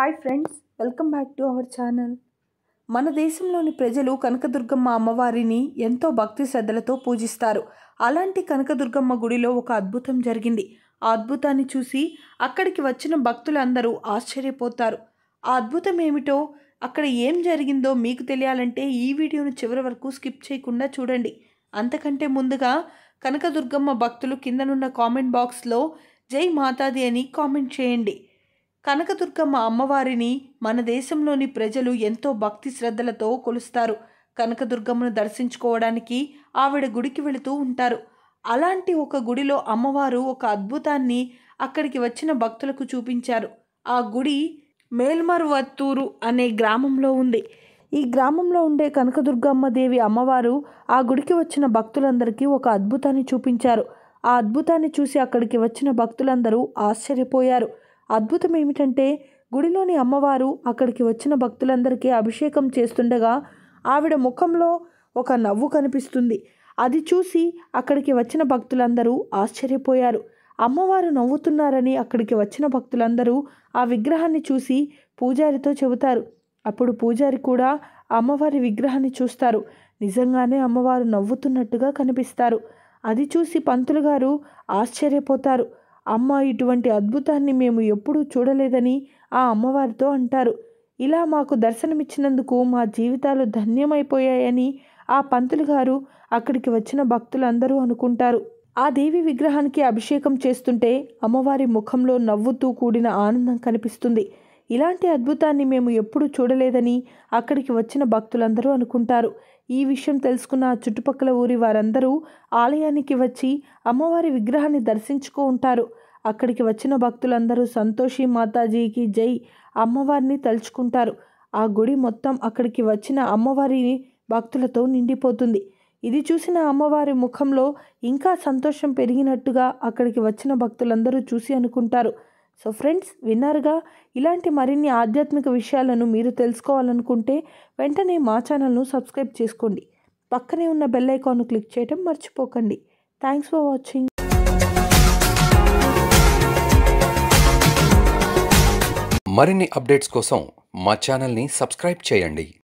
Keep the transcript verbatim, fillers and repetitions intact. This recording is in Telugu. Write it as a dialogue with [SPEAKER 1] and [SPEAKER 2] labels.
[SPEAKER 1] Hi friends, welcome back to our channel. మన దేశంలోని ప్రజలు కనకదుర్గమ్మ అమ్మవారిని ఎంతో భక్తి శ్రద్ధలతో పూజిస్తారు. అలాంటి కనకదుర్గమ్మ గుడిలో ఒక అద్భుతం జరిగింది. ఆ అద్భుతాన్ని చూసి అక్కడికి వచ్చిన భక్తులందరూ ఆశ్చర్యపోతారు. ఆ అద్భుతం ఏమిటో, అక్కడ ఏం జరిగిందో మీకు తెలియాలంటే ఈ వీడియోను చివరి వరకు స్కిప్ చేయకుండా చూడండి. అంతకంటే ముందుగా కనకదుర్గమ్మ భక్తులు కిందనున్న కామెంట్ బాక్స్లో జై మాతాది అని కామెంట్ చేయండి. కనకదుర్గమ్మ అమ్మవారిని మన దేశంలోని ప్రజలు ఎంతో భక్తి శ్రద్ధలతో కొలుస్తారు. కనకదుర్గమ్మను దర్శించుకోవడానికి ఆవిడ గుడికి వెళుతూ ఉంటారు. అలాంటి ఒక గుడిలో అమ్మవారు ఒక అద్భుతాన్ని అక్కడికి వచ్చిన భక్తులకు చూపించారు. ఆ గుడి మేల్మరువత్తూరు అనే గ్రామంలో ఉంది. ఈ గ్రామంలో ఉండే కనకదుర్గమ్మ దేవి అమ్మవారు ఆ గుడికి వచ్చిన భక్తులందరికీ ఒక అద్భుతాన్ని చూపించారు. ఆ అద్భుతాన్ని చూసి అక్కడికి వచ్చిన భక్తులందరూ ఆశ్చర్యపోయారు. అద్భుతం ఏమిటంటే, గుడిలోని అమ్మవారు అక్కడికి వచ్చిన భక్తులందరికీ అభిషేకం చేస్తుండగా ఆవిడ ముఖంలో ఒక నవ్వు కనిపిస్తుంది. అది చూసి అక్కడికి వచ్చిన భక్తులందరూ ఆశ్చర్యపోయారు. అమ్మవారు నవ్వుతున్నారని అక్కడికి వచ్చిన భక్తులందరూ ఆ విగ్రహాన్ని చూసి పూజారితో చెబుతారు. అప్పుడు పూజారి కూడా అమ్మవారి విగ్రహాన్ని చూస్తారు. నిజంగానే అమ్మవారు నవ్వుతున్నట్టుగా కనిపిస్తారు. అది చూసి పంతులు గారు ఆశ్చర్యపోతారు. అమ్మ, ఇటువంటి అద్భుతాన్ని మేము ఎప్పుడూ చూడలేదని ఆ అమ్మవారితో అంటారు. ఇలా మాకు దర్శనమిచ్చినందుకు మా జీవితాలు ధన్యమైపోయాయని ఆ పంతులు గారు అక్కడికి వచ్చిన భక్తులందరూ అనుకుంటారు. ఆ దేవి విగ్రహానికి అభిషేకం చేస్తుంటే అమ్మవారి ముఖంలో నవ్వుతూ కూడిన ఆనందం కనిపిస్తుంది. ఇలాంటి అద్భుతాన్ని మేము ఎప్పుడూ చూడలేదని అక్కడికి వచ్చిన భక్తులందరూ అనుకుంటారు. ఈ విషయం తెలుసుకున్న ఆ చుట్టుపక్కల ఊరి వారందరూ ఆలయానికి వచ్చి అమ్మవారి విగ్రహాన్ని దర్శించుకో ఉంటారు. అక్కడికి వచ్చిన భక్తులందరూ సంతోషి మాతాజీకి జై అమ్మవారిని తలుచుకుంటారు. ఆ గుడి మొత్తం అక్కడికి వచ్చిన అమ్మవారి భక్తులతో నిండిపోతుంది. ఇది చూసిన అమ్మవారి ముఖంలో ఇంకా సంతోషం పెరిగినట్టుగా అక్కడికి వచ్చిన భక్తులందరూ చూసి అనుకుంటారు. సో ఫ్రెండ్స్, విన్నారుగా. ఇలాంటి మరిన్ని ఆధ్యాత్మిక విషయాలను మీరు తెలుసుకోవాలనుకుంటే వెంటనే మా ఛానల్ను సబ్స్క్రైబ్ చేసుకోండి. పక్కనే ఉన్న బెల్ ఐకాన్ను క్లిక్ చేయడం మర్చిపోకండి. Thanks for watching.
[SPEAKER 2] మరిన్ని అప్డేట్స్ కోసం మా ఛానల్ని సబ్స్క్రైబ్ చేయండి.